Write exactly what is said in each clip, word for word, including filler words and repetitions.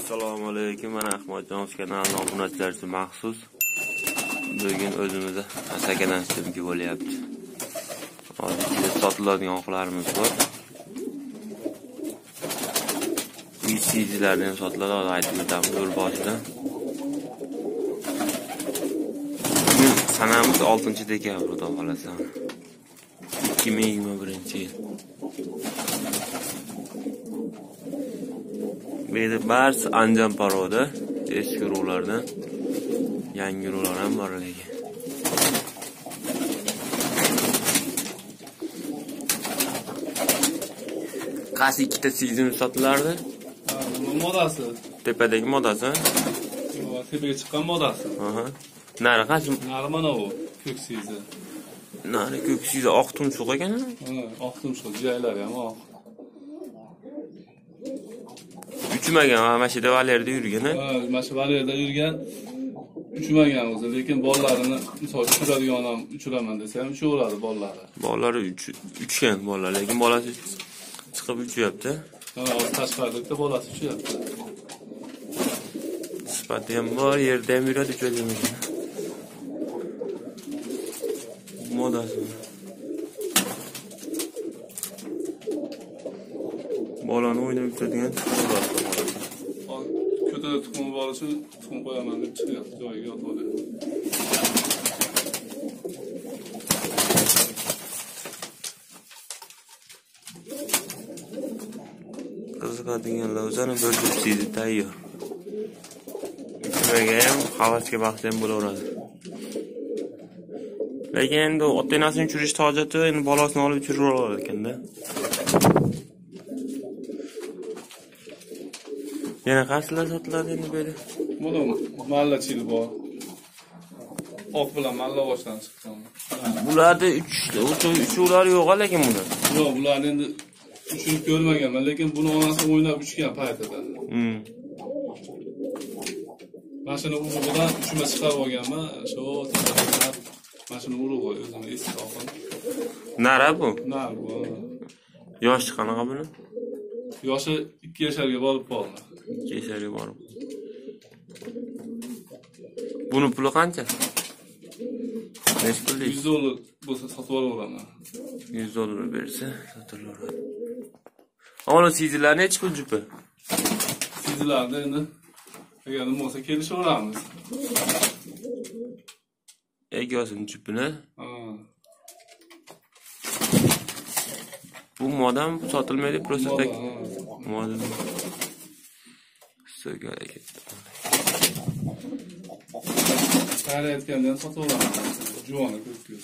Assalomu alaykum. Mana Ahmadjon kanalining obunachilari uchun maxsus bugun o'zimizda asakadan istimki bo'lyapti. Hozir sotiladigan oqlarimiz bor. V C D'larni ham sotiladi, hozir aytib o'tamiz yo'l boshidan. Bugun sanamiz oltinchi dekabr, xudo xolasa. ikki ming yigirma birinchi yil. Bu yerda barcha Anjan paroda, eski rullardan yangi rullar ham bor lekin. Qaysi ikkita sizin sotilardi? Bu modasi. Tepadagi modasi? Yo'q, tepaga chiqqan modasi. Aha. Nari qaysi? Nari mana u, ko'k sizi. Nari ko'k sizi oq tumshuq ekan. Ha, oq tumshuq, jiyaylari ham oq. Uchmagan, mana shu devalerda yurgan. Ha, mana shu valerda yurgan. Uchmagan o'zi, lekin bollarini misol uchiradigan ham uchiraman desa ham uchaveradi bollari. Bollari uchgan bolalar, lekin bolasi chiqib uchyapti. Ha, tashqarida bolasi uchyapti. Sifati ham bor, yerda ham yuradi, uchadigan. Modasi. Bolani o'ynab yuradigan. Ko'tada tuxum bor uchun tuxum qo'yaman deb chiqyapti, joyiga yotadi. Qiziqadiganlar o'zini bir juftlikda tayyor. Uchmaga ham havasga baxsh ham bo'laveradi. Lekin endi ota-onasini uchirish hojati, endi bolasini olib uchirib olar ekanda. Yana qaysilar sotiladi endi bu yerda? Buni malla chil bor. Oq bilan malla boshdan chiqqan. Bularda uch uchuvlar yo'q lekin buni. Yo'q, bular endi uchun ko'rmaganman, lekin buni onasi o'ynab uchgan paytida. Hmm. Mashina urug'idan uchma chiqarib olganman, shu mashina urug'i o'zim eski olgan. Nara bu? Nar bu. Yoshi qanaqa buni? Yoshi ikki yasharga borib qoldi. ikki yasharga borib. Buni puli qancha? Necha pullik? yuz dollar bo'lsa sotib olaman. yuz dollar bersa sotilaveradi. Ona sizlar necha pul jupi? Sizlarda endi agar nima bo'lsa kelishaveramiz. Egasining jupini. Ha. Bu modam sotilmaydi, просто tak. Modam. So'ga ketdi. Qarayotgandan sotib olaman. Juvoni ko'k ko'z.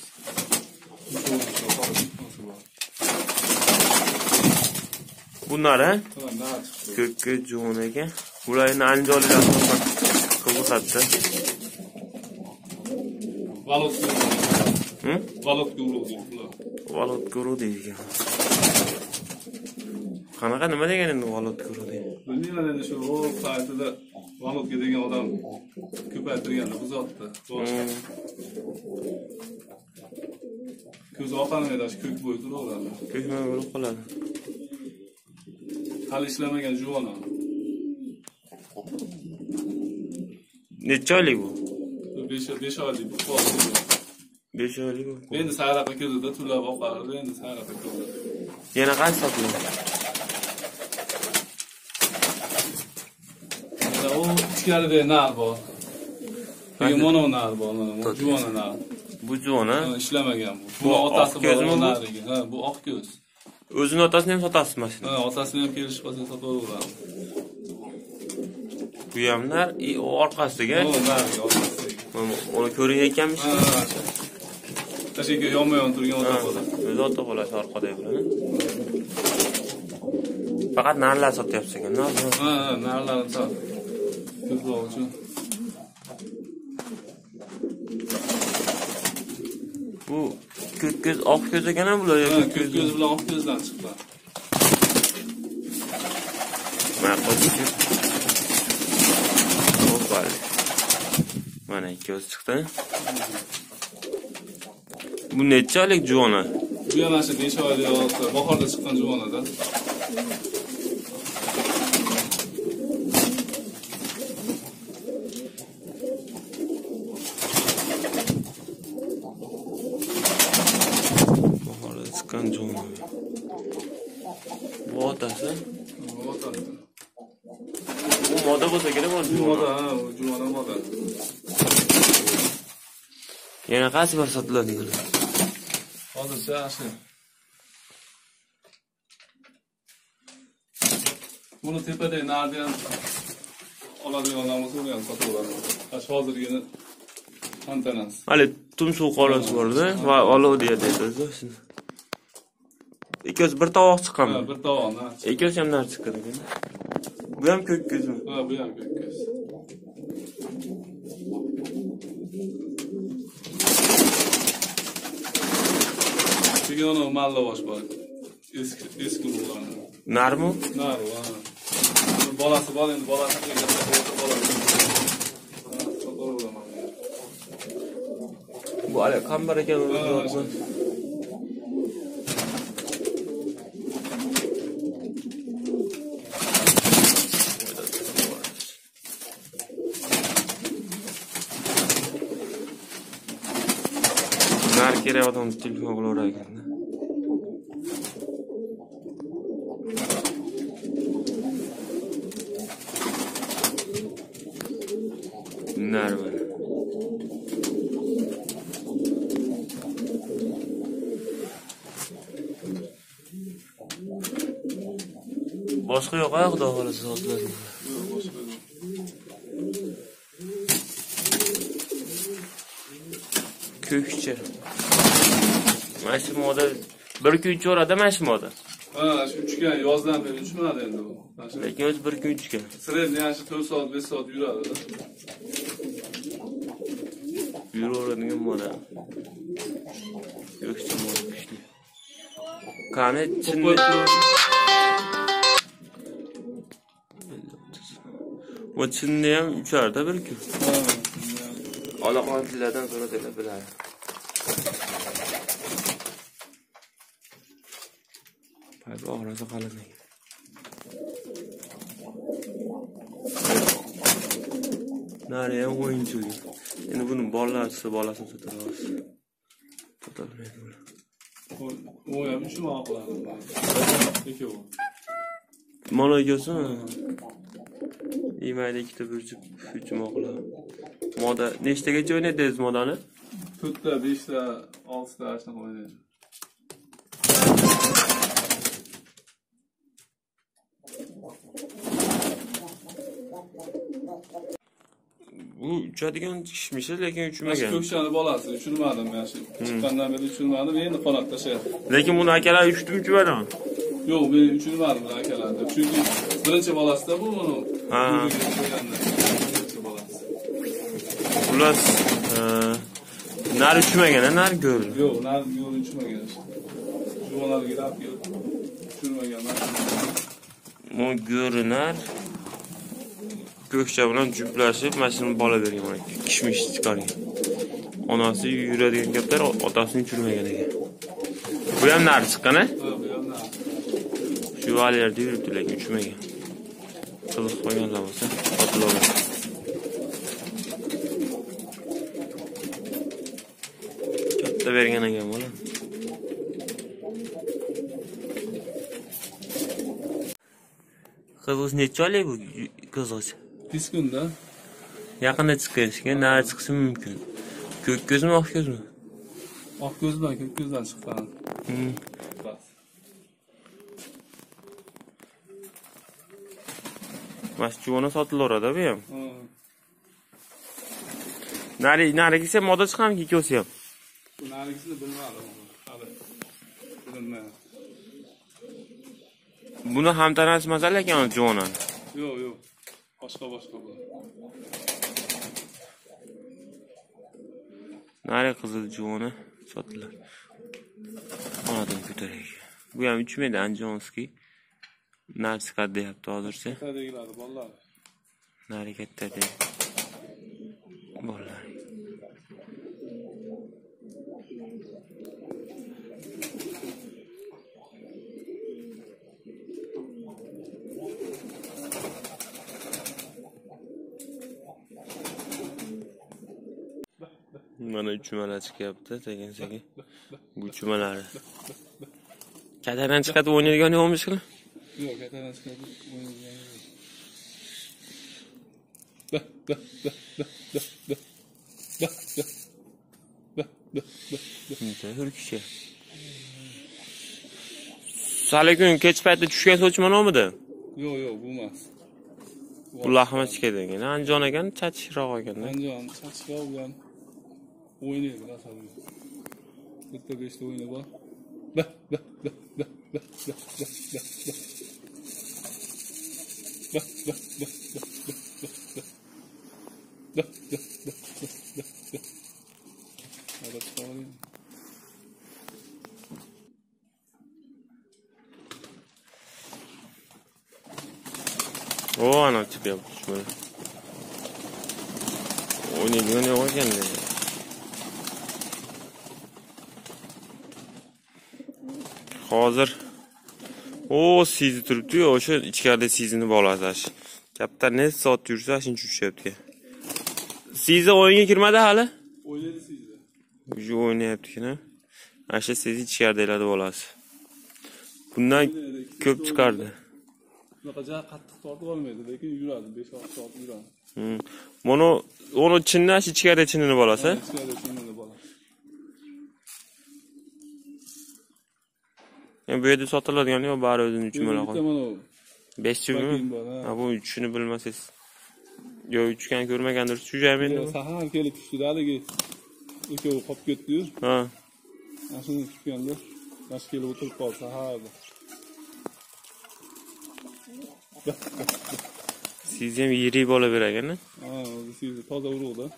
Bunlar ha? Ko'k ko'z juvon ekan. Bularni anjolilar asosan qiziqadi. Valot guru. Hı? Valot guru deydilar. Valot guru deydigan. Qanaqa nima degan endi valot guru deydi? Bilmayman endi shu paytida valotga degan odam ko'paytirganda bu zotda. Ko'z oqarmaydi, ko'k bo'y turaveradi. Ko'kma bo'lib qoladi. Hali ishlamagan juvon. Necha oylik bu? besh oylik bu. besh oylik bu. Endi sayraqa ko'zida turlab oqardi, endi sayraqa ko'zida. Yana qaysi sotiladi? Mana u ichkarida nar bor. Keyin mono nar bor, mana bu juvon nar. Bu juvona ishlamagan bu. Bu otasi bor nariga. Ha, bu oq ko'z. O'zini otasini ham sotasiz mashina? Ha, otasini ham kelishib qolsa sotaveradi. Bu hamlar o orqasiga. O, nariga orqasiga. Uni ko'rayotganmiz. Ha. Tashkilga yonma-yon turgan ota bola. O'zi ota bolasi orqada bo'ladi. Faqat narlar sotyapsiz ekan, nar? Ha, narlarni sot. Ko'proq uchun. Bu ko'k ko'z, oq ko'z ekan bular yoki ko'k ko'z bilan oq ko'zdan chiqdi. Mana qo'ydik. Hoppa. Mana ikki ko'z chiqdi. Bu necha oylik juvona? Bu yana shu besh oylik bahorda chiqqan juvonada. moda bo'lsa kerak bu Moda, ha, bu jumada moda. Yana qaysi bir sotiladi? Hozircha yaxshi. Buni tepada narda ham oladiganlar bo'lsa, uni ham sotib olaman. Ash hozirgina antanasi. Hali tumshuq qolasi bor-da va olov deydi o'zi. Ikkosi bir tovoq chiqqanmi? Ha, bir tovoqni. Ikkosi ham nar chiqqan ekan. Bu ham ko'k ko'zmi? Ha, bu ham ko'k ko'z. Bugün o malla boş bor. Eski eski bo'lgan. Narmi? Nar, ha. Bolasi bor endi, bolasi bolasi. Bu hali qambar ekan o'zi. Nar kerak odam telefon qilaverar ekan-da. Nar var. Boshqa yo'q, xudo xolasa sotiladi. Ko'kcha. Mana shu moda bir kun uchorada mana shu moda. Ha, shu uchgan yozdan beri uchmadi endi bu. Lekin o'zi bir kun uchgan. Sredni yaxshi to'rt soat, besh soat yuradi. Yuraveradigan moda. Ko'kcha moda kuchli. Qani chinni. Bu chinni ham ucharda bir kun. Ha. Olaqonchilardan so'rasa biladi. Payba orasi qalin ekan. Nari ham o'yinchi. Endi buni bolalarsa bolasini so'tamiz. So'talmaydi bular. O ham shu ma'quladi. Ikkovi. Mana ikosimi? Yemaydi ikkita burchib, uch ma'quladi. Moda nechtagacha o'ynaysiz modani? to'rtta, beshta, oltita ashna o'ynaydi. Bu uchadigan kishmishi lekin uchmagan. Ko'kchani bolasi uchirmadim men shu. Chiqqandan beri uchirmadim, endi qonat tashlayapti. Lekin buni akalar uchdi uchmadimi? Yo'q, men uchirmadim akalarni. Chunki birinchi bolasida bu buni. Ha. Birinchi bolasi. Xullas, nar uchmagan, nar go'l. Yo'q, nar go'l uchmagan. Juvonlarga gap yo'q. Uchirmagan. Bu go'rinar ko'kcha bilan juplashib, mana shuni bola bergan mana kishmish chiqargan. Onasi yuradigan gaplar otasini uchirmagan ekan. Bu ham nar chiqqan-a? Ha, bu ham nar. Shu valyerda yuribdi lekin uchmagan. Qiziq qo'yganlar bo'lsa, sotiladi. Katta bergan ekan bola. Qizg'ish necha oylik bu qizg'ish? besh kunda. Yaqinda chiqqan, nari chiqishi mumkin. Ko'k ko'zmi, oq ko'zmi? Oq ko'zdan, ko'k ko'zdan chiqqan. Hmm. Masjuvona sotilaveradi bu ham. Nari, narigisi moda chiqamki, ikkosi ham. Bu narigisini bilmadim. Hali bilmayman. Buni ham tanasi masala ekan juvonani. Yo'q, yo'q. Boshqa boshqa bu. Nari qizil juvoni sotilar. Onadan ko'tarak. Bu ham uchmaydi Anjonskiy. Nari chiqadi deyapti hozircha. Katta deyiladi bolalar. Nari katta deydi. Bolalar. Mana uchumalar chiqyapti, sekin-sekin. Bu uchumalari. Katadan chiqadi o'ynaydigan yo'qmish qilib? Yo'q, katadan chiqadi o'ynaydigan yo'q. Beh, beh, beh, beh, beh, beh. Beh, beh. Beh, beh, beh, beh. Buncha hurkishi. Salekun kech payti tushgan sochma nomida. Yo'q, yo'q, bu emas. Bu lahmachkadan. Anjon ekan, chachishroq ekanda. Anjon chachishroq bilan o'ynaydi asabiy. Bitta beshta o'yini bor. Beh, beh, beh, beh, beh, beh, beh, beh, beh. Beh, beh, beh, beh, beh, beh, beh. Beh, beh, beh, beh, beh, beh. Hadi bakalım. O ana chiqyapti shuni. O'ynaydigan yo'q ekanda. Hozir o sizni turibdi-yu, o'sha ichkarida sizni bolasi. Kaptar ne soat yursa shuncha tushyapti. Sizni o'yinga kirmadi hali? O'ynaydi sizda. Shu o'ynayapti-ku. Asha sizni ichkarida eladi bolasi. Bundan ko'p chiqardi. Bunaqa qattiq tortib olmaydi, lekin yuradi, besh olti soat yuradi. Hmm. Mana uni chindan ichkarida chinini bolasi. Ichkarida chinini bolasi. Yani bu yerda sotiladigan yo bari o'zini uchun mana Bitta mana besh chumi? Ha bu uchini bilmasangiz. Yo uchgan ko'rmagandir, tushaymi endi? Sahar kelib tushdi, haligi ikkovi qolib ketdi-yu. Ha. Mashina tushganda, mashina kelib o'tirib qoldi saharda. Siz ham yirik bola beragan-a? Ha, siz toza urug'da.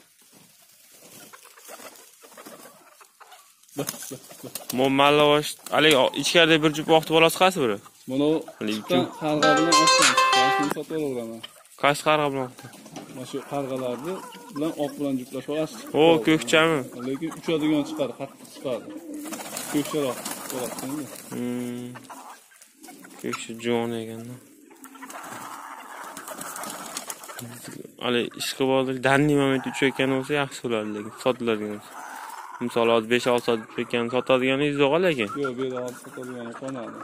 Mo mallavosh, hali ichkarida bir jup vaqt bolasi qaysi biri? Mana qarg'a bilan oqdan, shuni sotib olaman. Qaysi qarg'a bilan? Mana shu qarg'alarni bilan oq bilan juplashib olasiz. O, ko'kchami? Lekin uchadigan chiqadi, qattiq chiqadi. Ko'kcharoq bo'ladi. Hmm. Ko'kcha jo'n ekan-da. Hali ishqi bo'ldi, danni moment uchayotgan bo'lsa yaxshi bo'lardi, lekin sotiladigan. Misol hozir besh olti soat uchayotgan sotadiganingiz yo'q lekin. Yo'q, bu yerda hozir sotadigan qolmadi.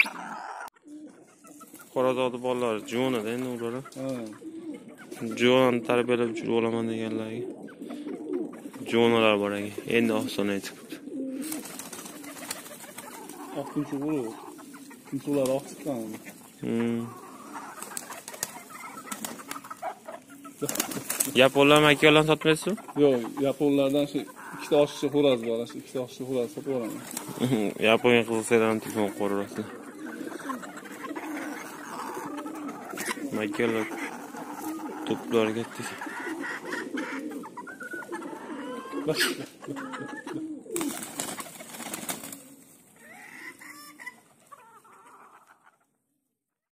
Qorazodi bolalar jo'nada endi ular. Ha. Jo'n tarbiyalab yurib olaman deganlarga. Jo'nalar bor ekan. Endi ostonga chiqibdi. Oqinchi urug'. Kunsular oq chiqqan. Hmm. Yaponlar makiyalarni sotmaysizmi? Yo'q, yaponlardan shu ikkita oshchi xo'roz bor, shu ikkita oshchi xo'roz sotib olaman. Yaponiya qilsadan telefon qo'rarasiz. Makiyalar to'plarga ketdi.